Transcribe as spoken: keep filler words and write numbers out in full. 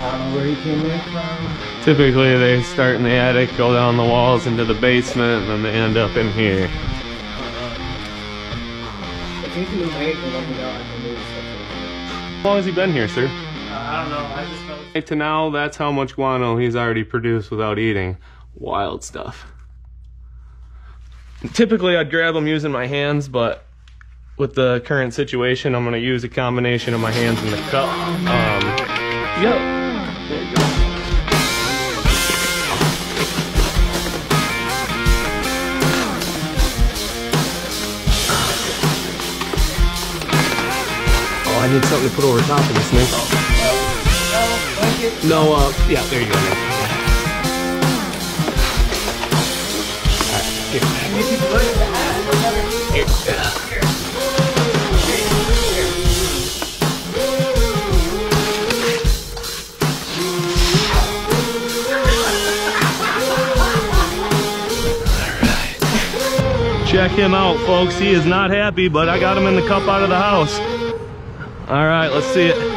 don't know where he came in from. Typically they start in the attic, go down the walls into the basement, and then they end up in here. If you can make it, let me know. I can move stuff. How long has he been here, sir? Uh, I don't know. I just know. Right to now, that's how much guano he's already produced without eating. Wild stuff. Typically I'd grab them using my hands, but with the current situation, I'm going to use a combination of my hands and the cup. Um, yep. There you go. Oh, I need something to put over top of this thing. No, uh, yeah, there you go. Here. Check him out, folks. He is not happy, but I got him in the cup out of the house. All right, let's see it.